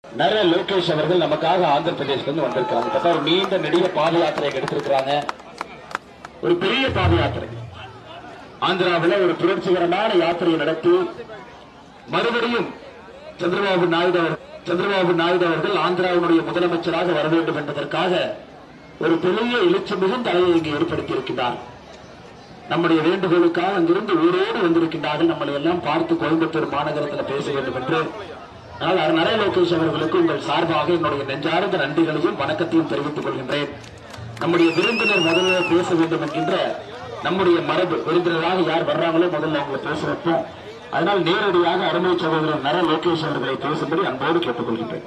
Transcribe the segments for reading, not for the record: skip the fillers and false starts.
நர லோகேஷ் அவர்கள் நமக்காக ஆந்திர பிரதேசத்துல வந்திருக்காங்க. ஒரு நீண்ட நெடிய பாத யாத்திரை எடுத்திருக்கிறாங்க. ஒரு பெரிய பாத யாத்திரை ஆந்திராவில் ஒரு புரட்சிகரமான யாத்திரையை நடத்தி மறுபடியும் சந்திரபாபு நாயுடு அவர்கள் ஆந்திராவினுடைய முதலமைச்சராக வர வேண்டும் என்பதற்காக ஒரு பெரிய எழுச்சி மிகுந்த அலையை இங்கு ஏற்படுத்தியிருக்கிறார். நம்முடைய வேண்டுகோளுக்காக அங்கிருந்து ஊரோடு வந்திருக்கின்றார்கள். நம்மளை எல்லாம் பார்த்து கோயம்புத்தூர் மாநகரத்தில் பேச வேண்டும் என்று. ஆனால் நர லோகேஷ் அவர்களுக்கு உங்கள் சார்பாக என்னுடைய நெஞ்சார்ந்த நன்றிகளையும் வணக்கத்தையும் தெரிவித்துக் கொள்கின்றேன். நம்முடைய விருந்தினர் முதல்ல பேச வேண்டும் என்கின்ற நம்முடைய மரபு. விருந்தினராக யார் வர்றாங்களோ முதல்ல அவங்களை பேச வைப்போம். அதனால் நேரடியாக அருமை சகோதரர் நர லோகேஷ் அவர்களை பேசும்படி அன்போடு கேட்டுக் கொள்கின்றேன்.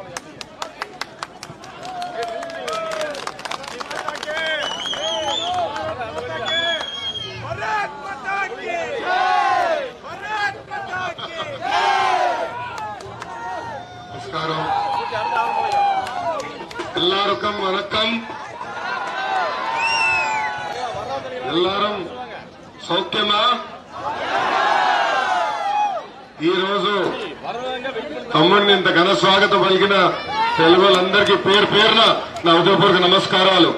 எல்லாருக்கும் வணக்கம். எல்லாரும் సౌఖ్యమా? ఈ రోజు తమ్ముడిని ఇంత ఘన స్వాగతం పలికిన తెలుగు వాళ్ళందరికీ పేరు పేరున నా ఉదయపూర్వక నమస్కారాలు.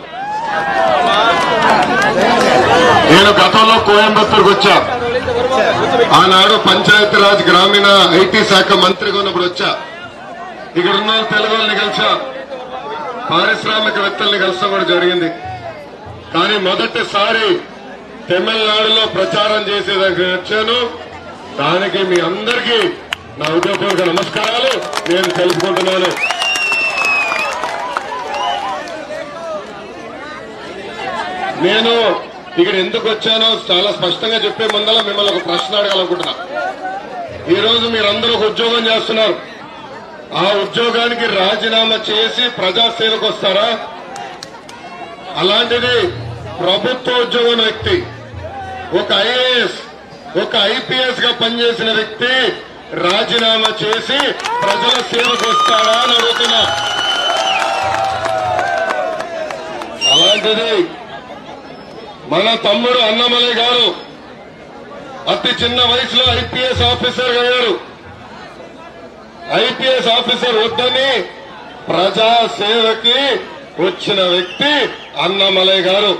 నేను గతంలో కోయంబత్తూరుకు వచ్చా. ఆనాడు పంచాయతీరాజ్ గ్రామీణ ఐటీ శాఖ మంత్రిగా ఉన్నప్పుడు వచ్చా. ఇక్కడ ఉన్న తెలుగు వాళ్ళని కలిసా, పారిశ్రామికవేత్తల్ని కలసడం కూడా జరిగింది. కానీ మొదటిసారి తమిళనాడులో ప్రచారం చేసేదానికి వచ్చాను. దానికి మీ అందరికీ నా ఉదయపూర్వక నమస్కారాలు నేను తెలుపుకుంటున్నాను. నేను ఇక్కడ ఎందుకు వచ్చానో చాలా స్పష్టంగా చెప్పే ముందల మిమ్మల్ని ఒక ప్రశ్న అడగాలనుకుంటున్నా. ఈ రోజు మీరందరూ ఒక ఉద్యోగం చేస్తున్నారు. ఆ ఉద్యోగానికి రాజీనామా చేసి ప్రజాసేవకు వస్తారా? అలాంటిది ప్రభుత్వ ఉద్యోగం వ్యక్తి, ఒక ఐఏఎస్, ఒక ఐపీఎస్ గా పనిచేసిన వ్యక్తి రాజీనామా చేసి ప్రజల సేవకు వస్తారా అని అడుగుతున్నా. అలాంటిది మన తమ్ముడు అన్నమలై గారు అతి చిన్న వయసులో ఐపీఎస్ ఆఫీసర్ అయ్యారు. ఐపీఎస్ ఆఫీసర్ వద్దని ప్రజాసేవకి వచ్చిన వ్యక్తి అన్నమలై గారు.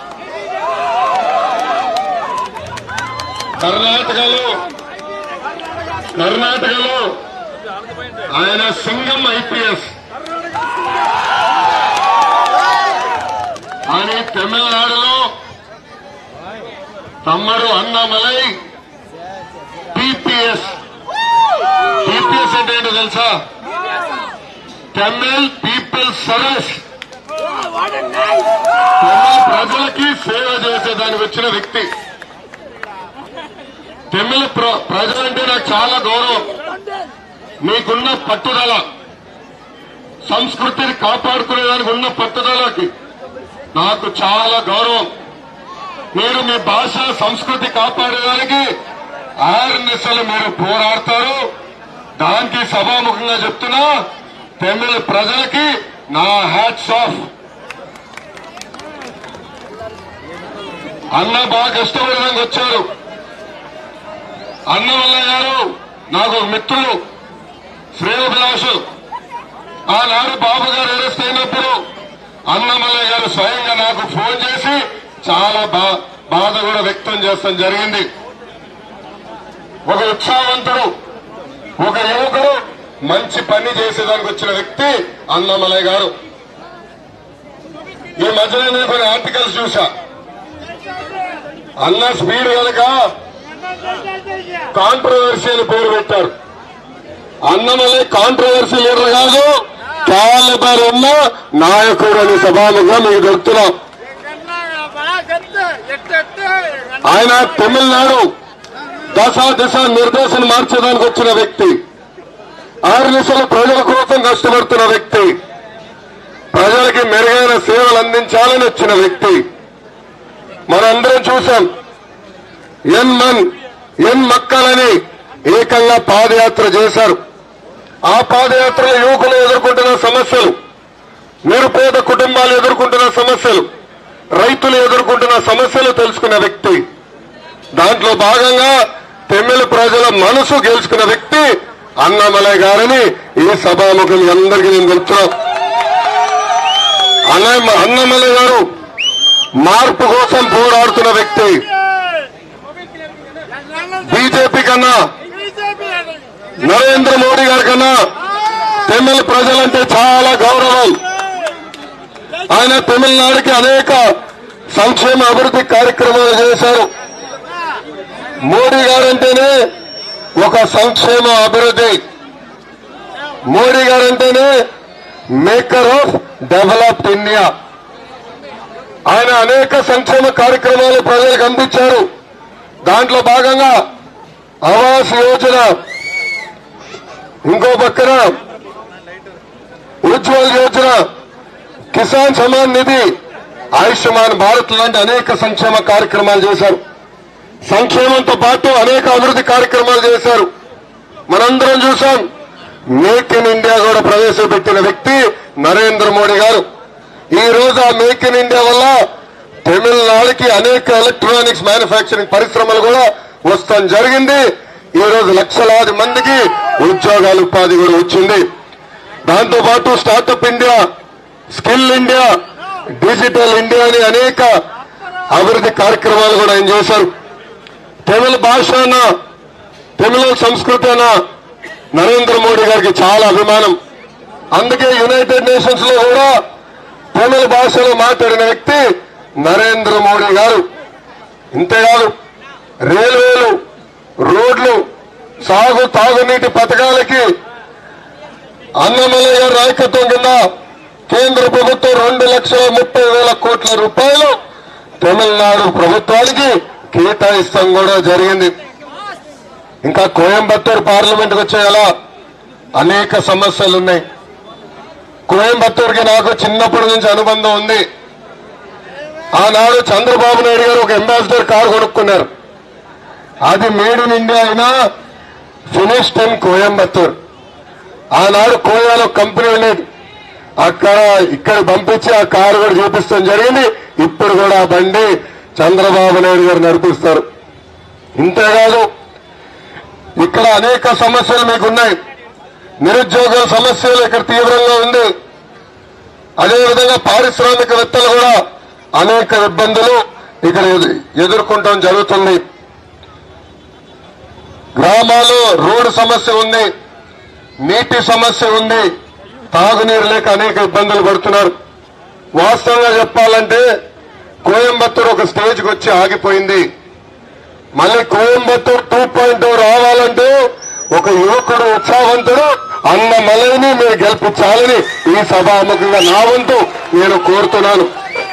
కర్ణాటకలో ఆయన సింగం ఐపీఎస్, కానీ తమిళనాడులో తమ్ముడు అన్నమలై పీపీఎస్. పీపీఎస్ అంటే ఏంటో తెలుసా? Tamil peoples service. తమిళ ప్రజలకి సేవ చేసేదానికి వచ్చిన వ్యక్తి. తమిళ ప్రజలంటే నాకు చాలా గౌరవం. మీకున్న పట్టుదల, సంస్కృతిని కాపాడుకునేదానికి ఉన్న పట్టుదలకి నాకు చాలా గౌరవం. మీరు మీ భాష సంస్కృతి కాపాడేదానికి ఆర్ఎన్ఎస్ఎల్ మీరు పోరాడతారు. దానికి సభాముఖంగా చెప్తున్నా, తమిళ ప్రజలకి నా హ్యాట్స్ ఆఫ్. అన్న బాగా కష్టపడడానికి వచ్చారు. అన్నమలై గారు నాకు మిత్రులు, శ్రేయోభిలాషు. ఆనాడు బాబు గారు అరెస్ట్ అయినప్పుడు అన్నమలై గారు స్వయంగా నాకు ఫోన్ చేసి చాలా బాధ కూడా వ్యక్తం చేస్తాం జరిగింది. ఒక ఉత్సాహవంతుడు, ఒక యువకుడు, మంచి పని చేసేదానికి వచ్చిన వ్యక్తి అన్నమలై గారు. ఈ మధ్యలో నేను కొన్ని ఆర్టికల్స్ చూసా. అన్న స్పీడ్ కనుక కాంట్రవర్సీ అని పేరు పెట్టారు. అన్నమలై కాంట్రవర్సీ లీడర్ కాదు, క్యాలిబర్ ఉన్న నాయకుడు అని సభాముగా మీకు చెప్తున్నాం. ఆయన తమిళనాడు దిశ నిర్దేశం మార్చడానికి వచ్చిన వ్యక్తి. ఆర్ఎన్ఎస్ఎల్ ప్రజల కోసం కష్టపడుతున్న వ్యక్తి. ప్రజలకి మెరుగైన సేవలు అందించాలని వచ్చిన వ్యక్తి. మనందరం చూశాం. ఎన్ మక్కలని ఏకంగా పాదయాత్ర చేశారు. ఆ పాదయాత్రలో యువకులు ఎదుర్కొంటున్న సమస్యలు, నిరుపేద కుటుంబాలు ఎదుర్కొంటున్న సమస్యలు, రైతులు ఎదుర్కొంటున్న సమస్యలు తెలుసుకున్న వ్యక్తి. దాంట్లో భాగంగా తమిళ ప్రజల మనసు గెలుచుకున్న వ్యక్తి అన్నామలై గారని ఈ సభాముఖం అందరికీ నేను తెలుపుతున్నా. అన్నామలై గారు మార్పు కోసం పోరాడుతున్న వ్యక్తి. బీజేపీ కన్నా, నరేంద్ర మోడీ గారి కన్నా తమిళ ప్రజలంటే చాలా గౌరవం. ఆయన తమిళనాడుకి అనేక సంక్షేమ అభివృద్ధి కార్యక్రమాలు చేశారు. మోడీ గారంటేనే ఒక సంక్షేమ అభివృద్ధి. మోడీ గారంటేనే మేకర్ ఆఫ్ డెవలప్డ్ ఇండియా. ఆయన అనేక సంక్షేమ కార్యక్రమాలు ప్రజలకు అందించారు. దాంట్లో భాగంగా ఆవాస్ యోజన, ఇంకో పక్కన ఉజ్వల్ యోజన, కిసాన్ సమాన్ నిధి, ఆయుష్మాన్ భారత్ లాంటి అనేక సంక్షేమ కార్యక్రమాలు చేశారు. సంక్షేమంతో పాటు అనేక అభివృద్ధి కార్యక్రమాలు చేశారు. మనందరం చూసాం. మేక్ ఇన్ ఇండియా కూడా ప్రవేశపెట్టిన వ్యక్తి నరేంద్ర మోడీ గారు. ఈ రోజు ఆ మేక్ ఇన్ ఇండియా వల్ల తమిళనాడుకి అనేక ఎలక్ట్రానిక్స్ మ్యానుఫ్యాక్చరింగ్ పరిశ్రమలు కూడా వస్తాం జరిగింది. ఈ రోజు లక్షలాది మందికి ఉద్యోగాలు, ఉపాధి కూడా వచ్చింది. దాంతో పాటు startup India, skill India, digital India అని అనేక అభివృద్ధి కార్యక్రమాలు కూడా ఆయన చేశారు. తమిళ భాష అన్న, తమిళ సంస్కృతి అన్న నరేంద్ర మోడీ గారికి చాలా అభిమానం. అందుకే యునైటెడ్ నేషన్స్ లో కూడా తమిళ భాషలో మాట్లాడిన వ్యక్తి నరేంద్ర మోడీ గారు. ఇంతేకాదు, రైల్వేలు, రోడ్లు, తాగునీటి పథకాలకి అన్నామలై గారి నాయకత్వం కింద కేంద్ర ప్రభుత్వం 2,30,000 కోట్ల రూపాయలు తమిళనాడు ప్రభుత్వానికి కేటాయిస్తాం కూడా జరిగింది. ఇంకా కోయంబత్తూరు పార్లమెంట్కి వచ్చేలా అనేక సమస్యలున్నాయి. కోయంబత్తూరుకి నాకు చిన్నప్పటి నుంచి అనుబంధం ఉంది. ఆనాడు చంద్రబాబు నాయుడు గారు ఒక అంబాసిడర్ కారు కొనుక్కున్నారు. అది మేడ్ ఇన్ ఇండియా అయినా ఫినిష్డ్ ఇన్ కోయంబత్తూర్. ఆనాడు కోయాలో కంపెనీ ఉండేది. ఇక్కడ పంపించి ఆ కారు కూడా చూపిస్తాం జరిగింది. ఇప్పుడు కూడా ఆ బండి చంద్రబాబు నాయుడు గారు నడిపిస్తారు. ఇంతేకాదు, ఇక్కడ అనేక సమస్యలు మీకున్నాయి. నిరుద్యోగుల సమస్యలు ఇక్కడ తీవ్రంగా ఉంది. అదేవిధంగా పారిశ్రామికవేత్తలు కూడా అనేక ఇబ్బందులు ఇక్కడ ఎదుర్కొంటాం జరుగుతుంది. గ్రామాల్లో రోడ్డు సమస్య ఉంది, నీటి సమస్య ఉంది, తాగునీరు లేక అనేక ఇబ్బందులు పడుతున్నారు. వాస్తవంగా చెప్పాలంటే కోయంబత్తూరు ఒక స్టేజ్కి వచ్చి ఆగిపోయింది. మళ్ళీ కోయంబత్తూరు 2.0 రావాలంటే ఒక యువకుడు, ఉత్సాహవంతుడు అన్నమలైని మీరు గెలిపించాలని ఈ సభాముఖంగా నా వంతు నేను కోరుతున్నాను.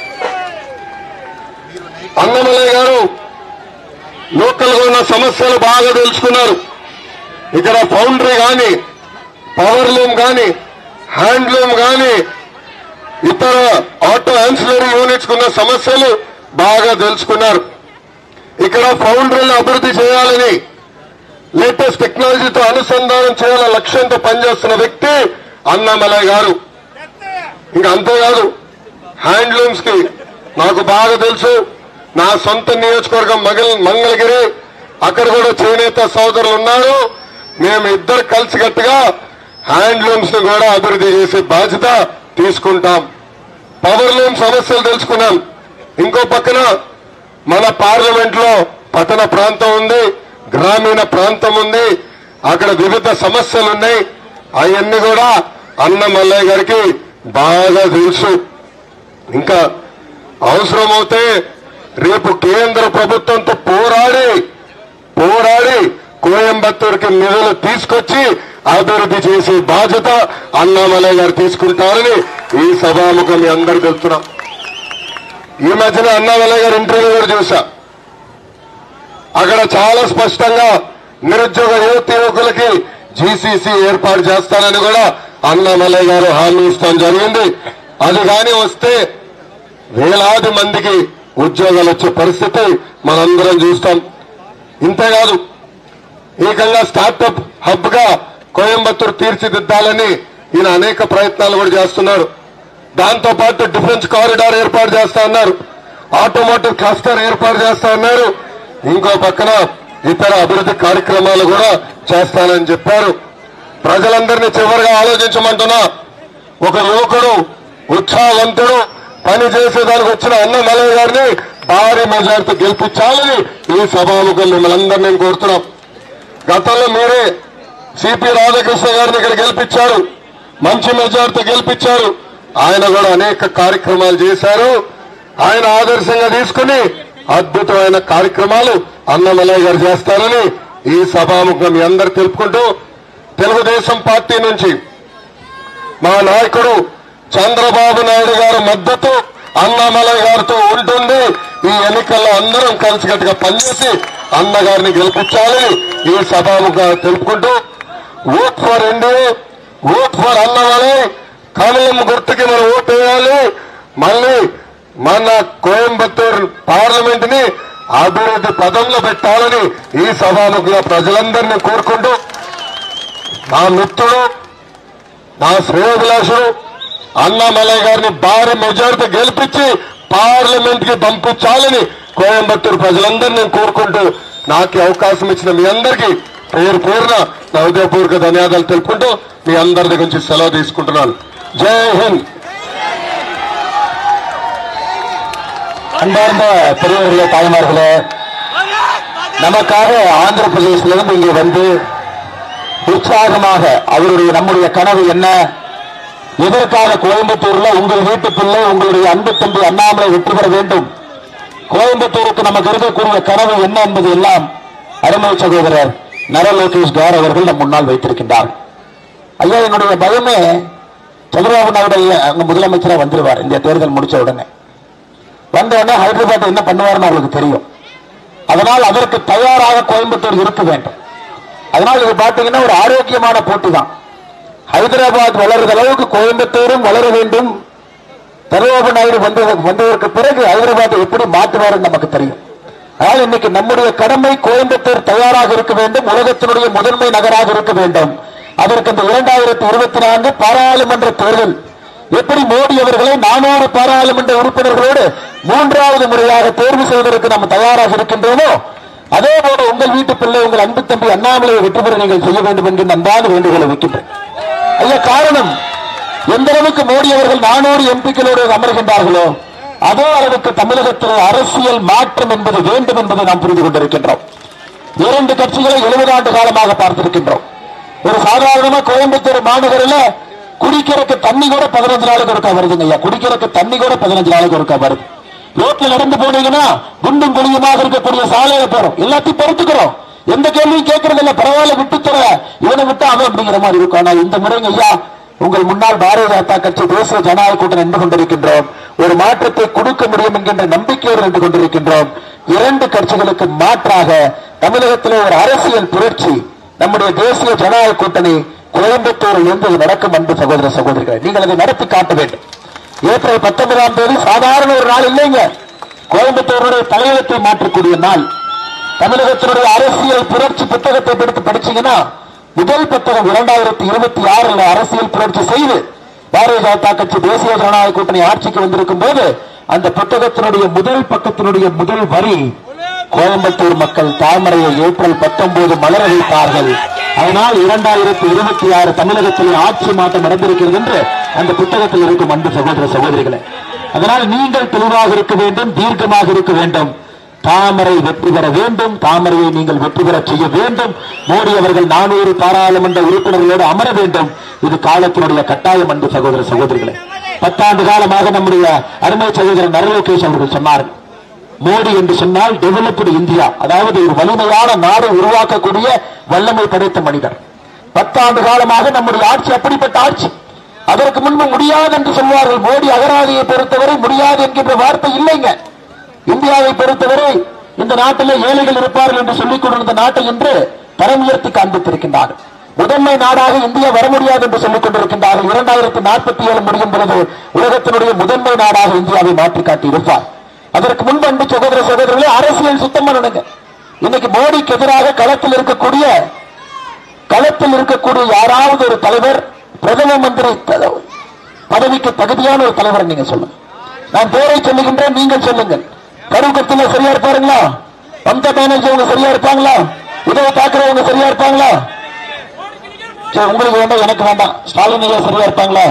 అన్నమలై గారు లోకల్ గా ఉన్న సమస్యలు బాగా తెలుసుకున్నారు. ఇక్కడ ఫౌండరీ కానీ, పవర్ లూమ్ కానీ, హ్యాండ్లూమ్ కానీ, ఇతర ఆటో యాన్సిలరీ యూనిట్స్ ఉన్న సమస్యలు బాగా తెలుసుకున్నారు. ఇక్కడ ఫౌండరీలను అభివృద్ధి చేయాలని, లేటెస్ట్ టెక్నాలజీతో అనుసంధానం చేయాలనే లక్ష్యంతో పనిచేస్తున్న వ్యక్తి అన్నామలై గారు. ఇంకా అంతేకాదు, హ్యాండ్లూమ్స్ కి నాకు బాగా తెలుసు. నా సొంత నియోజకవర్గం మంగళగిరి, అక్కడ కూడా చేనేత సోదరులు ఉన్నారు. మేము ఇద్దరు కలిసికట్టుగా హ్యాండ్లూమ్స్ ను కూడా అభివృద్ధి చేసే బాధ్యత తీసుకుంటాం. పవర్ లూమ్ సమస్యలు తెలుసుకున్నాం. ఇంకో పక్కన మన పార్లమెంట్ లో పట్టణ ప్రాంతం ఉంది, గ్రామీణ ప్రాంతం ఉంది. అక్కడ వివిధ సమస్యలు ఉన్నాయి. అవన్నీ కూడా అన్నమలై గారికి బాగా తెలుసు. ఇంకా అవసరమవుతే రేపు కేంద్ర ప్రభుత్వంతో పోరాడి కోయంబత్తూరుకి నిధులు తీసుకొచ్చి అభివృద్ధి చేసే బాధ్యత అన్నామలై గారు తీసుకుంటారని ఈ సభాముఖం మీ అందరూ తెలుస్తున్నాం. ఈ మధ్యన అన్నామలై గారు ఇంటర్వ్యూ కూడా చూసా. అక్కడ చాలా స్పష్టంగా నిరుద్యోగ యువకులకి జీసీసీ ఏర్పాటు చేస్తానని కూడా అన్నామలై గారు హామీ ఇస్తాం జరిగింది. అది కానీ వస్తే వేలాది మందికి ఉద్యోగాలు వచ్చే పరిస్థితి మనందరం చూస్తాం. ఇంతేకాదు, ఏకంగా స్టార్టప్ హబ్ గా కోయంబత్తూరు తీర్చిదిద్దాలని ఈయన అనేక ప్రయత్నాలు కూడా చేస్తున్నారు. దాంతో పాటు డిఫెన్స్ కారిడార్ ఏర్పాటు చేస్తా అన్నారు, ఆటోమోటివ్ క్లస్టర్ ఏర్పాటు చేస్తా అన్నారు. ఇంకో పక్కన ఇతర అభివృద్ధి కార్యక్రమాలు కూడా చేస్తానని చెప్పారు. ప్రజలందరినీ చివరిగా ఆలోచించమంటున్నా. ఒక యువకుడు, ఉత్సాహవంతుడు, పని చేసేదానికి వచ్చిన అన్నమలయ్య గారిని భారీ మెజార్టీ గెలిపించాలని ఈ సభాముఖం మిమ్మల్ని అందరినీ నేను కోరుతున్నాం. గతంలో మీరే సిపి రాధాకృష్ణ గారిని ఇక్కడ గెలిపించారు, మంచి మెజార్టీ గెలిపించారు. ఆయన కూడా అనేక కార్యక్రమాలు చేశారు. ఆయన ఆదర్శంగా తీసుకుని అద్భుతమైన కార్యక్రమాలు అన్నమలయ్య గారు చేస్తారని ఈ సభాముఖం మీ అందరు తెలుపుకుంటూ, తెలుగుదేశం పార్టీ నుంచి మా నాయకుడు చంద్రబాబు నాయుడు గారి మద్దతు అన్నమలయ్య గారితో ఉంటుంది. ఈ ఎన్నికల్లో అందరం కలిసికట్టుగా పనిచేసి అన్నగారిని గెలిపించాలని ఈ సభాముఖంగా తెలుపుకుంటూ, vote for NDA, vote for Annamalai, కమలం గుర్తుకి మనం ఓటు వేయాలి. మళ్ళీ మన కోయంబత్తూరు పార్లమెంట్ ని అభివృద్ధి పదంలో పెట్టాలని ఈ సభాముఖంగా ప్రజలందరినీ కోరుకుంటూ, నా మిత్రుడు, నా శ్రేయోభిలాషుడు అన్నమలయ్య గారిని భారీ మెజారిటీ గెలిపించి పార్లమెంట్ కి పంపించాలని కోయంబత్తూరు ప్రజలందరినీ కోరుకుంటూ, నాకు అవకాశం ఇచ్చిన మీ అందరికీ పేరు పేరున నా హృదయపూర్వక ధన్యవాదాలు తెలుపుకుంటూ మీ అందరి దగ్గర నుంచి సెలవు తీసుకుంటున్నాను. ஜெய் ஹிந்த். அன்பார்ந்த பெரியவர்களே, தாய்மார்களே, நமக்காக ஆந்திர பிரதேசத்திலிருந்து இங்கே வந்து உற்சாகமாக அவருடைய நம்முடைய கனவு என்ன, எதற்காக கோயம்புத்தூர்ல உங்கள் வீட்டு பிள்ளை உங்களுடைய அன்பு தம்பி அண்ணாமலை வெற்றி பெற வேண்டும், கோயம்புத்தூருக்கு நமக்கு இருக்கக்கூடிய கனவு என்ன என்பது எல்லாம் அருமை சகோதரர் நர லோகேஷ் கார் அவர்கள் நம் முன்னால் வைத்திருக்கின்றார். ஐயா, என்னுடைய பயமே சந்திரபாபு நாயுடு அங்க முதலமைச்சரா வந்துருவார். இந்த தேர்தல் முடிச்ச உடனே வந்த உடனே ஹைதராபாத் என்ன பண்ணுவார்னு அவங்களுக்கு தெரியும். அதனால் அதற்கு தயாராக கோயம்புத்தூர் இருக்க வேண்டும். அதனால் இது பாத்தீங்கன்னா ஒரு ஆரோக்கியமான போட்டி தான். ஹைதராபாத் வளர்ற அளவுக்கு கோயம்புத்தூரும் வளர வேண்டும். சந்திரபாபு நாயுடு வந்ததற்கு பிறகு ஹைதராபாத் எப்படி மாற்றுவார் நமக்கு தெரியும். அதனால் இன்னைக்கு நம்முடைய கடமை கோயம்புத்தூர் தயாராக இருக்க வேண்டும், உலகத்தினுடைய முதன்மை நகராக இருக்க வேண்டும். அதற்கு இந்த 2024 பாராளுமன்ற தேர்தல் எப்படி மோடி அவர்களை 400 பாராளுமன்ற உறுப்பினர்களோடு 3வது முறையாக தேர்வு செய்வதற்கு நாம் தயாராக இருக்கின்றோமோ, அதே போல உங்கள் வீட்டு பிள்ளை உங்கள் அன்பு தம்பி அண்ணாமலையை வெற்றி பெற நீங்கள் செய்ய வேண்டும் என்கிற அன்பான வேண்டுகோளை வைக்கின்றேன். ஐயா, காரணம் எந்த அளவுக்கு மோடி அவர்கள் 400 எம்பிக்களோடு அமர்கின்றார்களோ அதே அளவுக்கு தமிழகத்தில் அரசியல் மாற்றம் என்பது வேண்டும் என்பதை நாம் புரிந்து கொண்டிருக்கின்றோம். 2 கட்சிகளை 70 ஆண்டு காலமாக பார்த்திருக்கின்றோம். ஒரு சாதாரணமா கோயம்புத்தூர் மாநகரில் குடிக்கிறதுக்கு தண்ணி கூட 15 நாளுக்கு ஒருக்கா வருதுங்க ஐயா. குடிக்கிறதுக்கு தண்ணி கூட 15 நாளுக்கு ஒருக்கா வருது. ரோட்ல நடந்து போனீங்கன்னா குண்டும் குழியுமாக இருக்கக்கூடிய சாலையில போறோம், எல்லாத்தையும் பொறுத்துக்கிறோம், எந்த கேள்வியும் கேட்கறது இல்ல, பரவாயில்ல விட்டுத்தர, இவனை விட்டு அவன் அப்படிங்கிற மாதிரி இருக்கும். ஆனால் இந்த முறைங்க ஐயா, உங்கள் முன்னாள் பாரதிய ஜனதா கட்சி தேசிய ஜனநாயக கூட்டணி நின்று கொண்டிருக்கின்றோம். ஒரு மாற்றத்தை கொடுக்க முடியும் என்கின்ற நம்பிக்கையோடு நின்று கொண்டிருக்கின்றோம். 2 கட்சிகளுக்கு மாற்றாக தமிழகத்திலே ஒரு அரசியல் புரட்சி நம்முடைய தேசிய ஜனநாயக கூட்டணி கோயம்புத்தூரில் இருந்து நடக்கும். அன்பு சகோதர சகோதரிகளை, நீங்கள் அதை நடத்தி காட்ட வேண்டும். ஏப்ரல் 19ஆம் தேதி சாதாரண ஒரு நாள் இல்லைங்க. கோயம்புத்தூருடைய தலையகத்தை மாற்றக்கூடிய நாள். தமிழகத்தினுடைய அரசியல் புரட்சி புத்தகத்தை எடுத்து படிச்சீங்கன்னா முதல் புத்தகம் 2026 அரசியல் புரட்சி செய்து பாரதிய ஜனதா கட்சி தேசிய ஜனநாயக கூட்டணி ஆட்சிக்கு வந்திருக்கும் போது அந்த புத்தகத்தினுடைய முதல் பக்கத்தினுடைய முதல் வரி, கோயம்புத்தூர் மக்கள் தாமரையை ஏப்ரல் 19 மலர வைத்தார்கள், அதனால் 2026 தமிழகத்தில் ஆட்சி மாற்றம் நடந்திருக்கிறது என்று அந்த புத்தகத்தில் இருக்கும். அன்பு சகோதர சகோதரிகளை, அதனால் நீங்கள் தெளிவாக இருக்க வேண்டும், தீர்க்கமாக இருக்க வேண்டும். தாமரை வெற்றி பெற வேண்டும், தாமரையை நீங்கள் வெற்றி பெற செய்ய வேண்டும். மோடி அவர்கள் 400 பாராளுமன்ற உறுப்பினர்களோடு அமர வேண்டும். இது காலத்தினுடைய கட்டாயம். அன்பு சகோதர சகோதரிகளை, 10 ஆண்டு காலமாக நம்முடைய அருமை சகோதரர் நர லோகேஷ் அவர்கள் சொன்னார்கள், மோடி என்று சொன்னால் டெவலப்டு இந்தியா, அதாவது ஒரு வலிமையான நாடு உருவாக்கக்கூடிய வல்லமை படைத்த மனிதர். 10 ஆண்டு காலமாக நம்முடைய ஆட்சி அப்படிப்பட்ட ஆட்சி. அதற்கு முன்பு முடியாது என்று சொல்வார்கள். மோடி அகராதியை பொறுத்தவரை முடியாது என்கின்ற வார்த்தை இல்லைங்க. இந்தியாவை பொறுத்தவரை இந்த நாட்டிலே ஏழைகள் இருப்பார்கள் என்று சொல்லிக் கொண்டிருந்த நாட்டை இன்று தரம் உயர்த்தி காண்பித்திருக்கின்றார்கள். முதன்மை நாடாக இந்தியா வர முடியாது என்று சொல்லிக் கொண்டிருக்கின்றார்கள். 2047 முடியும் பொழுது உலகத்தினுடைய முதன்மை நாடாக இந்தியாவை மாற்றி காட்டி இருப்பார். அதற்கு முன்பு அன்பு சகோதர சகோதரர்களே, அரசியல் சுத்தம் பண்ணணுங்க. இன்னைக்கு மோடிக்கு எதிராக களத்தில் இருக்கக்கூடிய யாராவது ஒரு தலைவர், பிரதம மந்திரி பதவிக்கு தகுதியான ஒரு தலைவர் நீங்க சொல்லுங்க. நான் பேரை சொல்லுகின்றேன், நீங்கள் சொல்லுங்கள். கருக்கத்துல சரியா இருப்பாருங்களா? மம்தா பானர்ஜி அவங்க சரியா இருப்பாங்களா? உத்தவ் தாக்கரே அவங்க சரியா இருப்பாங்களா? சரி, உங்களுக்கு வேண்டாம், எனக்கு வேண்டாம். ஸ்டாலின் ஐயா சரியா இருப்பாங்களா?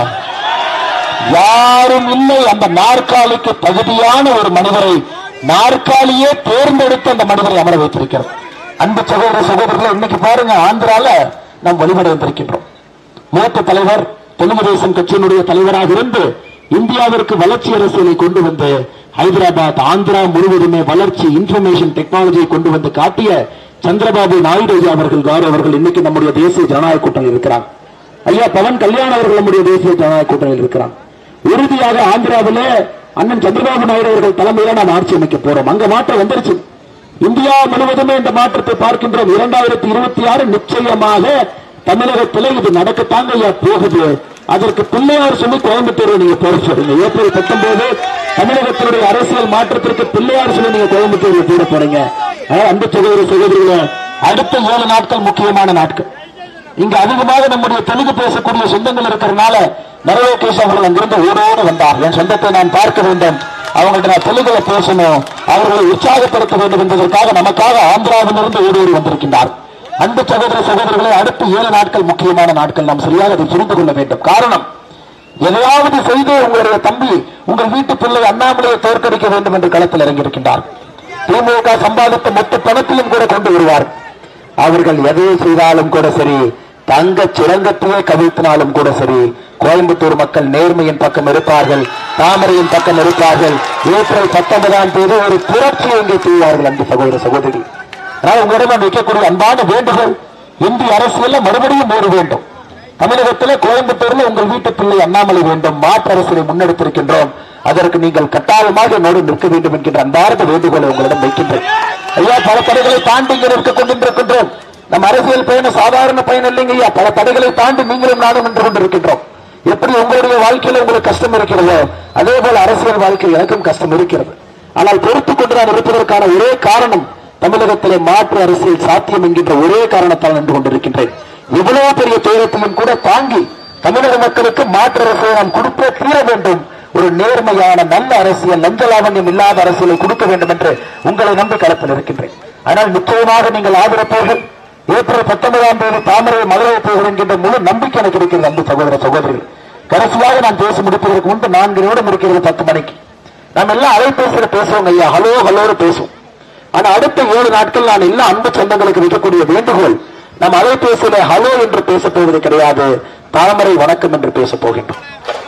யாரும் இல்லை. அந்த நாற்காலிக்கு தகுதியான ஒரு மனிதரை நாற்காலியே தேர்ந்தெடுத்து அந்த மனிதரை அமர வைத்திருக்கிறது. அன்பு சகோதர சகோதரர்கள், இன்னைக்கு பாருங்க, ஆந்திரால நாம் வழிபட வந்திருக்கின்றோம். மூத்த தலைவர், தெலுங்கு தேசம் கட்சியினுடைய தலைவராக இருந்து இந்தியாவிற்கு வளர்ச்சி அரசியலை கொண்டு வந்து ஹைதராபாத், ஆந்திரா முழுவதுமே வளர்ச்சி, இன்ஃபர்மேஷன் டெக்னாலஜியை கொண்டு வந்து காட்டிய சந்திரபாபு நாயுடு ஐயா அவர்கள், கார் அவர்கள் இன்னைக்கு நம்முடைய தேசிய ஜனநாயக கூட்டணியில் இருக்கிறார். ஐயா பவன் கல்யாண் அவர்கள் நம்முடைய தேசிய ஜனநாயக கூட்டணியில் இருக்கிறார். உறுதியாக ஆந்திராவில் அண்ணன் சந்திரபாபு நாயுடு அவர்கள் தலைமையில நாம் ஆட்சி அமைக்க போறோம். அங்க மாற்றம் வந்துருச்சு. இந்தியா முழுவதுமே இந்த மாற்றத்தை பார்க்கின்றோம். 2026 நிச்சயமாக தமிழகத்தில் இது நடக்கத்தாங்க ஐயா போகுது. அதற்கு பிள்ளையார் சொல்லி கோயம்புத்தூர் நீங்க போட சொல்றீங்க. ஏப்ரல் 19 தமிழகத்தினுடைய அரசியல் மாற்றத்திற்கு பிள்ளையார் சொல்லி நீங்க கோயம்புத்தூர்ல போட போறீங்க. அன்பு சகோதர சகோதரிகளே, அடுத்த 7 நாட்கள் முக்கியமான நாட்கள். இங்க அதிகமாக நம்முடைய தெலுங்கு பேசக்கூடிய சொந்தங்கள் இருக்கிறதுனால நரலோகேஷ் அவர்கள் அங்கிருந்து ஓடோடு வந்தார். என் சொந்தத்தை நான் பார்க்க வேண்டும், அவங்கள்ட்ட நான் தெலுங்குல பேசணும், அவர்களை உற்சாகப்படுத்த வேண்டும் என்பதற்காக நமக்காக ஆந்திராவிலிருந்து ஓடோடி வந்திருக்கின்றார். அன்பு சகோதர சகோதரர்களை, அடுத்த 7 நாட்கள் முக்கியமான நாட்கள். நாம் சரியாக அதை புரிந்து கொள்ள வேண்டும். காரணம், எதையாவது செய்து உங்களுடைய தம்பி, உங்கள் வீட்டு பிள்ளை அண்ணாமலையை தோற்கடிக்க வேண்டும் என்று களத்தில் இறங்கியிருக்கின்றார். திமுக சம்பாதித்த மொத்த பணத்தையும் கூட கொண்டு வருவார். அவர்கள் எதை செய்தாலும் கூட சரி, தங்க சுரங்கத்தையே கவிழ்த்தினாலும் கூட சரி, கோயம்புத்தூர் மக்கள் நேர்மையின் பக்கம் இருப்பார்கள், தாமரையின் பக்கம் இருப்பார்கள். ஏப்ரல் 19 ஒரு புரட்சியை இங்கே செய்வார்கள். அன்பு சகோதர சகோதரி, ஆனால் உங்களிடம் வைக்கக்கூடிய அன்பான வேண்டுகோள், இந்திய அரசியல் மறுபடியும் மாற வேண்டும். தமிழகத்தில் கோயம்புத்தூர்ல உங்கள் வீட்டு பிள்ளை அண்ணாமலை வேண்டும். மாற்று அரசியலை முன்னெடுத்திருக்கின்றோம். அதற்கு நீங்கள் கட்டாயமாக என்னோடு நிற்க வேண்டும் என்கின்ற அன்பார்ந்த வேண்டுகோளை உங்களிடம் வைக்கின்றேன். ஐயா, பல தடைகளை தாண்டி இங்கே நிற்க கொண்டிருக்கின்றோம். நம் அரசியல் பயணம் சாதாரண பயணம் இல்லைங்க ஐயா. பல தடைகளை தாண்டி நீங்களும் நானும் நின்று கொண்டிருக்கின்றோம். எப்படி உங்களுடைய வாழ்க்கையில உங்களுக்கு கஷ்டம் இருக்கிறதோ அதே போல அரசியல் வாழ்க்கையில் எனக்கும் கஷ்டம் இருக்கிறது. ஆனால் பொறுத்துக் கொண்டு நான் இருப்பதற்கான ஒரே காரணம், தமிழகத்திலே மாற்று அரசியல் சாத்தியம் என்கின்ற ஒரே காரணத்தால் நின்று கொண்டிருக்கின்றேன். இவ்வளவு பெரிய துயரத்தையும் கூட தாங்கி தமிழக மக்களுக்கு மாற்று அரசியலை நாம் கொடுக்க தீர வேண்டும். ஒரு நேர்மையான நல்ல அரசியல், லஞ்ச லாவண்யம் இல்லாத அரசியலை கொடுக்க வேண்டும் என்று உங்களை நம்பி களத்தில் இருக்கின்றேன். ஆனால் நிச்சயமாக நீங்கள் ஆதரப்பவர்கள். ஏப்ரல் 19 தாமரை மதுரை போகிறேன் என்கின்ற முழு நம்பிக்கை எனக்கு இருக்கிறது. அன்பு சகோதர சகோதரிகள், கடைசியாக நான் பேசி முடிப்பதற்கு முன்பு 4 நிமிடம் இருக்கிறது 10 மணிக்கு. நாம் எல்லாம் அலைபேசியில் பேசுவோங்க ஐயா, ஹலோ ஹலோன்னு பேசுவோம். ஆனா அடுத்த 7 நாட்கள் நான் எல்லா அன்பு சொந்தங்களுக்கு வைக்கக்கூடிய வேண்டுகோள், நாம் அலைபேசியில ஹலோ என்று பேசப் போவது கிடையாது, தாமரை வணக்கம் என்று பேசப் போகின்றோம்.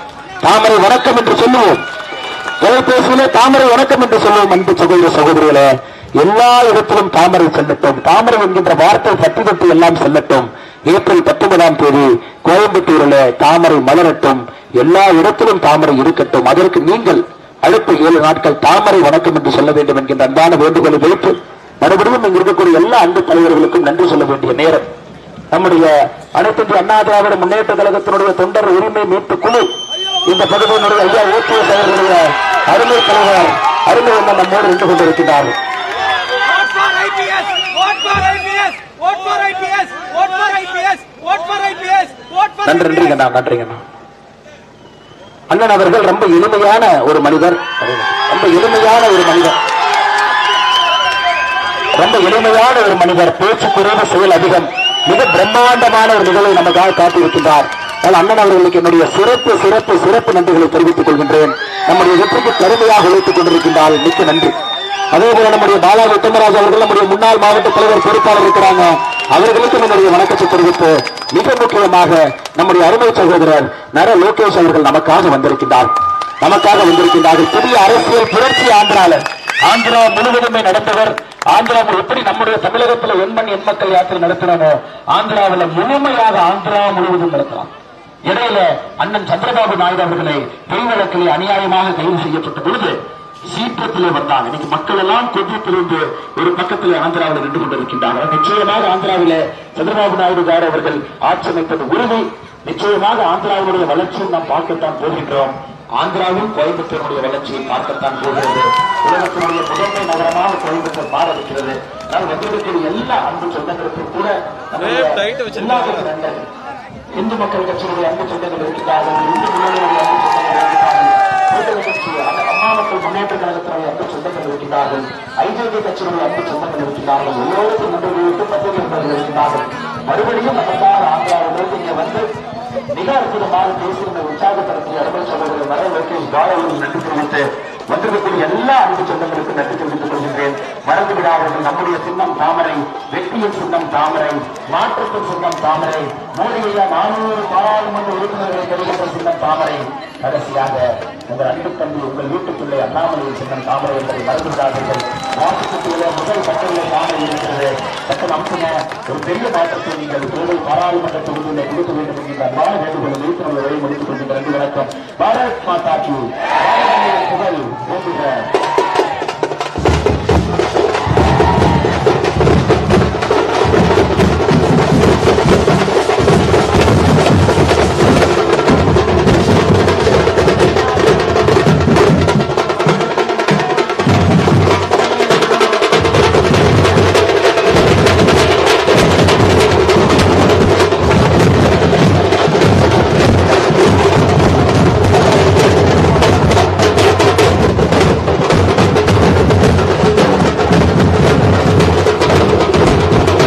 தாமரை வணக்கம் என்று சொல்லுவோம். அலைபேசியிலே தாமரை வணக்கம் என்று சொல்லுவோம். அன்பு சகோதர சகோதரிகளே, எல்லா இடத்திலும் தாமரை செல்லட்டும். தாமரை என்கின்ற வார்த்தை தட்டி தட்டி எல்லாம் செல்லட்டும். ஏப்ரல் 19 கோயம்புத்தூரில் தாமரை மலரட்டும். எல்லா இடத்திலும் தாமரை இருக்கட்டும். அதற்கு நீங்கள் அடுத்த 7 நாட்கள் தாமரை வணக்கம் என்று சொல்ல வேண்டும் என்கின்ற அன்பான வேண்டுகோளை வைத்து மறுபடியும் இங்கு இருக்கக்கூடிய எல்லா அன்பு தலைவர்களுக்கும் நன்றி சொல்ல வேண்டிய நேரம். நம்முடைய அனைத்து இந்திய அண்ணா திராவிட முன்னேற்ற கழகத்தினுடைய தொண்டர் உரிமை மீட்பு குழு இந்த பகுதியினுடைய ஐயா ஓபிஎஸ் அவர்களுடைய அருமை தலைவர் அருமை நம்மோடு நின்று கொண்டிருக்கிறார்கள். நன்றிங்கண்ணா. அண்ணன் அவர்கள் ரொம்ப எளிமையான ஒரு மனிதர், ரொம்ப எளிமையான ஒரு மனிதர், ரொம்ப எளிமையான ஒரு மனிதர். பேச்சு குறைவு, செயல் அதிகம். மிக பிரம்மாண்டமான ஒரு நிகழ்வை நமக்காக காட்டியிருக்கின்றார். அண்ணன் அவர்களுக்கு என்னுடைய சிறப்பு சிறப்பு சிறப்பு நன்றிகளை தெரிவித்துக் கொள்கின்றேன். நம்முடைய வெற்றிக்கு கடுமையாக உழைத்துக் கொண்டிருக்கின்றார். மிக்க நன்றி. அதே போல நம்முடைய பாலா உத்தமராஜ் அவர்கள் நம்முடைய முன்னாள் மாவட்ட தலைவர் பொறுப்பாளர் இருக்கிறாங்க. அவர்களுக்கும் என்னுடைய வணக்கத்தை தெரிவித்து மிக முக்கியமாக நம்முடைய அருமை சகோதரர் நர லோகேஷ் அவர்கள் நமக்காக வந்திருக்கின்றார்கள். புதிய அரசியல் புரட்சி ஆந்திரா முழுவதுமே நடந்தவர். ஆந்திராவில் எப்படி நம்முடைய தமிழகத்தில் எண்மண் எண்மக்கள் யாத்திரை நடத்தினோமோ ஆந்திராவில் முழுமையாக ஆந்திரா முழுவதும் நடத்தலாம். இடையில அண்ணன் சந்திரபாபு நாயுடு அவர்களை பொய் வழக்கிலே அநியாயமாக கைது செய்யப்பட்ட பொழுது சீற்றத்திலே வந்தாங்க. இன்னைக்கு மக்கள் எல்லாம் கொதிப்பிலிருந்து ஒரு பக்கத்திலே ஆந்திராவில் நின்று கொண்டிருக்கின்றார்கள். நிச்சயமாக ஆந்திராவிலே சந்திரபாபு நாயுடு கார் அவர்கள் ஆட்சி அமைப்பது உறுதி. நிச்சயமாக ஆந்திராவுடைய வளர்ச்சியை நாம் பார்க்கத்தான் போகின்றோம். ஆந்திராவில் கோயம்புத்தூருடைய வளர்ச்சியை பார்க்கத்தான் போகிறது. உலகத்தினுடைய முதன்மை நகரமாக கோயம்புத்தூர் மாற இருக்கிறது. ஆனால் வந்திருக்கிற எல்லா அன்பு சொந்தங்களுக்கும் கூட இந்து மக்கள் கட்சியினுடைய அன்பு சொந்தங்கள் இருக்கிறார்கள், இந்து முன்னணியுடைய அன்பு சொந்தங்கள் இருக்கிறார்கள், கூட்டணி கட்சி அம்மா மக்கள் முன்னேற்ற கழகத்தினுடைய அன்பு சொந்தங்கள் இருக்கிறார்கள், ஐஜேபி கட்சியினுடைய அன்பு சொந்தங்கள் இருக்கிறார்கள். எல்லோருக்கும் நன்றி பத்திரிகை இருக்கிறார்கள். மறுபடியும் நமக்காக ஆந்திராவில் போட்டிங்க வந்து மிக அற்புதமாக பேசி உற்சாகப்படுத்தி அருமை சகோதரர் வர லோகேஷ் பாலவர்கள் நன்றி தெரிவித்து வந்திருக்கக்கூடிய எல்லா அன்பு சொந்தங்களுக்கும் நன்றி தெரிவித்துக் கொள்கின்றேன். மறந்து விடாதவர்கள் நம்முடைய சின்னம் தாமரை, வெற்றியின் சின்னம் தாமரை, மாற்றத்தின் சின்னம் தாமரை, மோடியா 400 பாராளுமன்ற உறுப்பினர்களை பெறுகின்ற சின்னம் தாமரை, கடைசியாக உங்கள் அன்பு தம்பி உங்கள் வீட்டுக்குள்ளே அண்ணாமலையின் சின்னம் தாமரை என்பதை மறந்து விடாதீர்கள். வாக்குப்பட்டியல முதல் பட்டியல தாமரை இருக்கிறது. சட்டம் அம்சம ஒரு பெரிய மாற்றத்தை நீங்கள் கோவை பாராளுமன்ற தொகுதியிலே கொடுக்க வேண்டும் என்கின்ற அன்பான வேண்டுகோளை வைத்து முடித்துக் கொள்கின்ற நன்றி வணக்கம். பாரத் மாதா கி புகழ் ஓங்குக.